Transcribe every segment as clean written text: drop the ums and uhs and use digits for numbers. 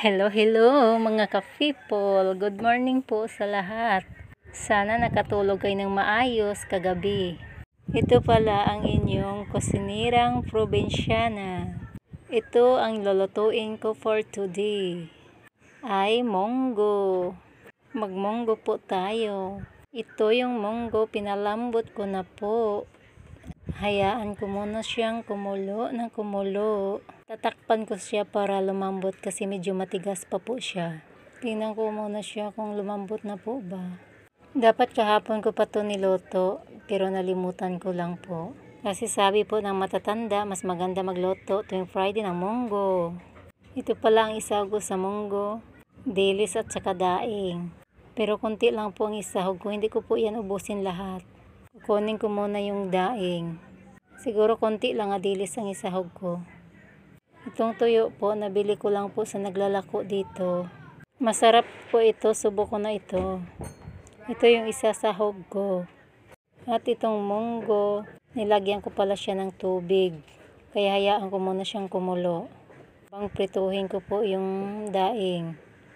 Hello mga ka-people. Good morning po sa lahat. Sana nakatulog kayo ng maayos kagabi. Ito pala ang inyong kusinirang probinsyana. Ito ang lulutuin ko for today. Ay munggo. Magmunggo po tayo. Ito yung munggo, pinalambot ko na po. Hayaan ko muna siyang kumulo ng kumulo. Tatakpan ko siya para lumambot kasi medyo matigas pa po siya. Tingnan ko muna siya kung lumambot na po ba. Dapat kahapon ko pa to niluto pero nalimutan ko lang po. Kasi sabi po ng matatanda, mas maganda magluto tuwing Friday ng munggo. Ito pala ang isahog ko sa munggo, dilis at saka daing. Pero konti lang po ang isahog ko, hindi ko po yan ubusin lahat. Kukunin ko muna yung daing. Siguro konti lang dilis ang isahog ko. Itong tuyo po, nabili ko lang po sa naglalako dito. Masarap po ito, subok ko na ito. Ito yung isasahog ko. At itong munggo, nilagyan ko pala siya ng tubig. Kaya hayaan ko muna siyang kumulo. Prituhin ko po yung daing.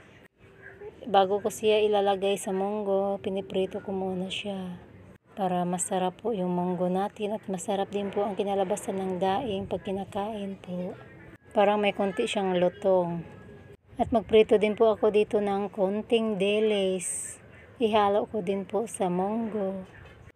Bago ko siya ilalagay sa munggo, piniprito ko muna siya. Para masarap po yung munggo natin at masarap din po ang kinalabasan ng daing pag kinakain po. Parang may konti siyang lutong. At magprito din po ako dito ng konting dilis. Ihalo ko din po sa munggo.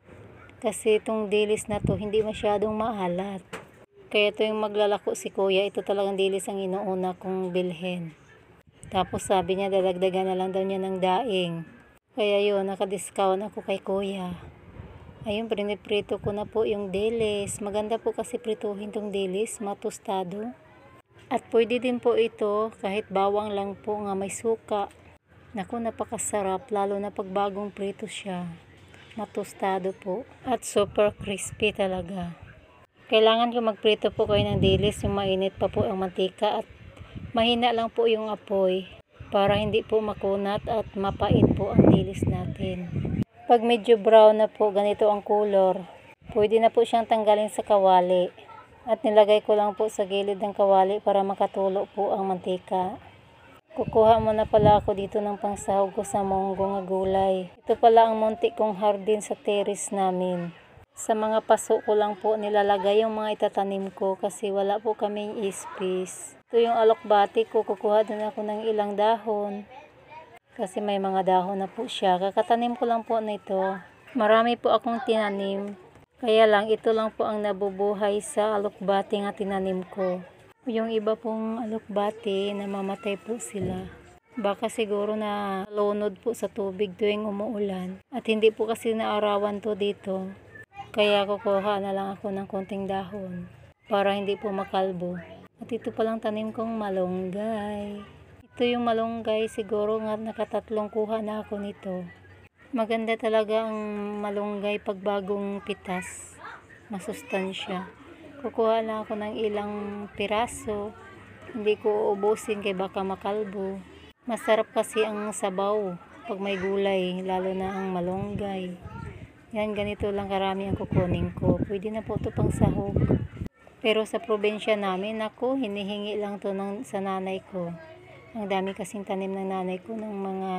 Kasi itong dilis na to hindi masyadong maalat. Kaya ito yung maglalako si kuya, ito talagang dilis ang inuuna kong bilhin. Tapos sabi niya dadagdagan na lang daw niya ng daing. Kaya yun, nakadiscount ako kay kuya. Ayun, piniprito ko na po yung dilis. Maganda po kasi prituhin tong dilis, matostado. At pwede din po ito kahit bawang lang po nga may suka. Naku, napakasarap lalo na pag bagong prito siya. Matostado po at super crispy talaga. Kailangan ko magprito po kayo ng dilis, yung mainit pa po ang mantika at mahina lang po yung apoy para hindi po makunat at mapait po ang dilis natin. Pag medyo brown na po, ganito ang color, pwede na po siyang tanggalin sa kawali. At nilagay ko lang po sa gilid ng kawali para makatulo po ang mantika. Kukuha muna pala ako dito ng pangsahog ko sa munggo nga gulay. Ito pala ang munti kong hardin sa terrace namin. Sa mga paso ko lang po nilalagay yung mga itatanim ko kasi wala po kaming space. Ito yung alokbati ko, kukuha din ako ng ilang dahon. Kasi may mga dahon na po siya. Kakatanim ko lang po nito. Marami po akong tinanim. Kaya lang, ito lang po ang nabubuhay sa alokbati nga tinanim ko. Yung iba pong alokbati, namamatay po sila. Baka siguro na lunod po sa tubig tuwing umuulan. At hindi po kasi naarawan to dito. Kaya kukuha na lang ako ng konting dahon para hindi po makalbo. At ito palang tanim kong malunggay. Ito yung malunggay, siguro nga nakatatlong kuha na ako nito. Maganda talaga ang malunggay pag bagong pitas. Masustansya. Kukuha lang ako ng ilang piraso. Hindi ko uubusin kay baka makalbo. Masarap kasi ang sabaw pag may gulay, lalo na ang malunggay. Yan, ganito lang karami ang kukunin ko. Pwede na po ito pang sahog. Pero sa probinsya namin, ako, hinihingi lang to sa nanay ko. Ang dami kasing tanim ng nanay ko ng mga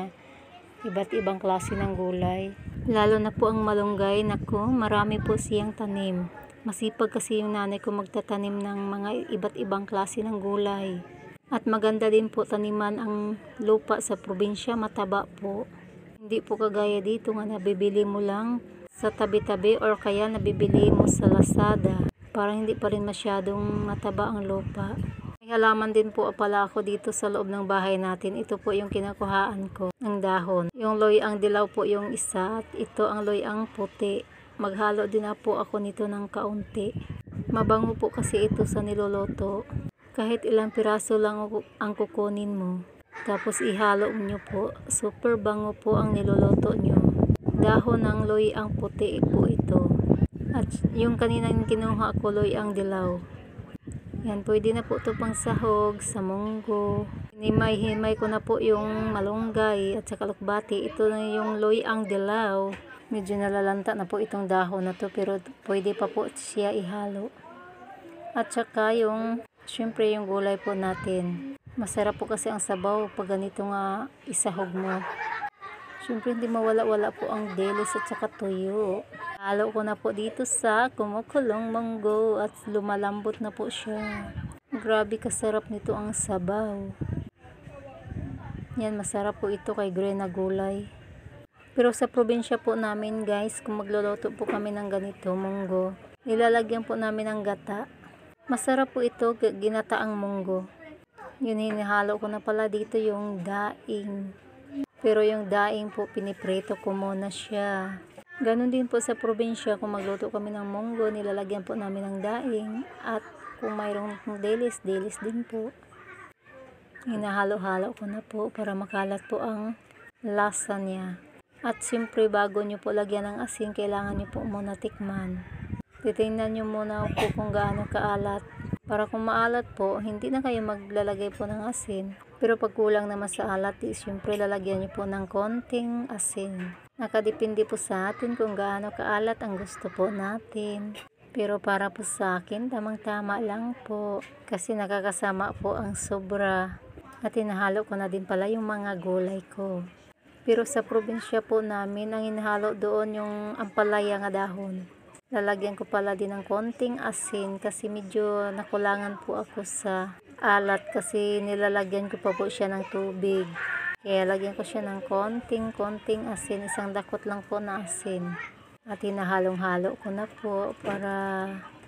iba't ibang klase ng gulay. Lalo na po ang malunggay, nako, marami po siyang tanim. Masipag kasi yung nanay ko magtatanim ng mga iba't ibang klase ng gulay. At maganda din po taniman ang lupa sa probinsya, mataba po. Hindi po kagaya dito nga nabibili mo lang sa tabi-tabi or kaya nabibili mo sa Lazada. Parang hindi pa rin masyadong mataba ang lupa. Halaman din po pala ako dito sa loob ng bahay natin. Ito po yung kinakuhaan ko ng dahon. Yung loyang dilaw po yung isa at ito ang loyang puti. Maghalo din na po ako nito ng kaunti. Mabango po kasi ito sa niloloto. Kahit ilang piraso lang ang kukunin mo. Tapos ihalo nyo po. Super bango po ang niloloto nyo. Dahon ng loyang puti po ito. At yung kaninang kinuha ko loyang dilaw. Yan, pwede na po ito pang sahog sa munggo. Hinimay ko na po yung malunggay at saka alokbati. Ito na yung loyang dilaw. Medyo nalalanta na po itong dahon na to pero pwede pa po siya ihalo. At saka yung, syempre yung gulay po natin. Masarap po kasi ang sabaw pag ganito nga isahog mo. Siyempre hindi mawala-wala po ang dilis at saka tuyo. Halo ko na po dito sa kumukulong munggo at lumalambot na po siya. Grabe kasarap nito ang sabaw. Yan, masarap po ito kay gray na gulay. Pero sa probinsya po namin guys, kung magluluto po kami ng ganito, munggo, nilalagyan po namin ng gata. Masarap po ito, ginataang munggo. Yun, hinihalo ko na pala dito yung daing. Pero yung daing po, piniprito ko muna siya. Ganon din po sa probinsya, kung magluto kami ng munggo, nilalagyan po namin ng daing. At kung mayroong dilis, dilis din po. Hinahalo-halo ko na po para makalat po ang lasa niya. At siyempre bago nyo po lagyan ng asin, kailangan nyo po muna tikman. Titingnan nyo muna po kung gaano kaalat. Para kung maalat po, hindi na kayo maglalagay po ng asin. Pero pag kulang naman sa alat, siyempre lalagyan nyo po ng konting asin. Nakadepende po sa atin kung gaano kaalat ang gusto po natin. Pero para po sa akin, tamang-tama lang po. Kasi nakakasama po ang sobra. At hinahalo ko na din pala yung mga gulay ko. Pero sa probinsya po namin, ang hinahalo doon yung ampalaya nga dahon. Lalagyan ko pala din ng konting asin kasi medyo nakulangan po ako sa alat kasi nilalagyan ko pa po siya ng tubig. Kaya lagyan ko siya ng konting asin, isang dakot lang po na asin. At hinahalong-halo ko na po para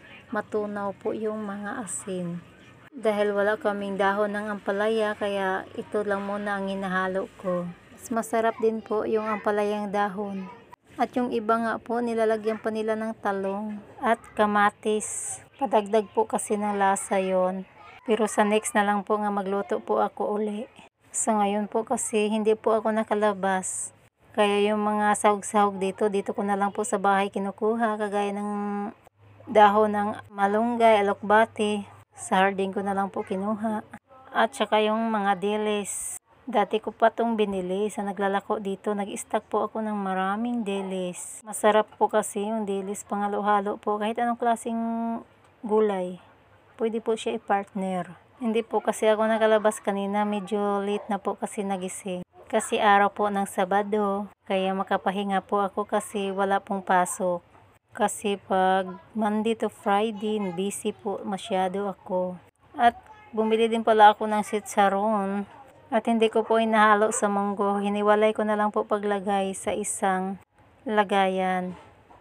matunaw po yung mga asin. Dahil wala kaming dahon ng ampalaya, kaya ito lang muna ang hinahalo ko. Masarap din po yung ampalayang dahon. At yung iba nga po, nilalagyan pa nila ng talong at kamatis. Padagdag po kasi ng lasa yon. Pero sa next na lang po nga magluto po ako uli. Sa ngayon po kasi hindi po ako nakalabas. Kaya yung mga sahog-sahog dito ko na lang po sa bahay kinukuha. Kagaya ng dahon ng malunggay, alokbati. Sa hardin ko na lang po kinuha. At saka yung mga dilis. Dati ko pa itong binili sa naglalako dito. Nag-stock po ako ng maraming dilis. Masarap po kasi yung dilis. Pangalo-halo po. Kahit anong klaseng gulay. Pwede po siya i-partner. Hindi po kasi ako nakalabas kanina. Medyo late na po kasi nagising. Kasi araw po ng Sabado. Kaya makapahinga po ako kasi wala pong pasok. Kasi pag Monday to Friday, busy po masyado ako. At bumili din pala ako ng sitsaron. At hindi ko po inahalo sa munggo. Hiniwalay ko na lang po paglagay sa isang lagayan.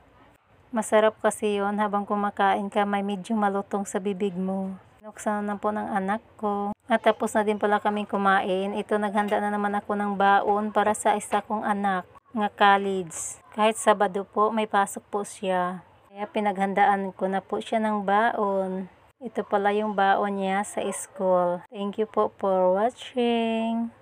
Masarap kasi yon habang kumakain ka, may medyo malutong sa bibig mo. Nuksan na po ng anak ko. At tapos na din pala kaming kumain. Ito, naghanda na naman ako ng baon para sa isa kong anak nga college. Kahit Sabado po, may pasok po siya. Kaya pinaghandaan ko na po siya ng baon. Ito pala yung baon niya sa school. Thank you po for watching.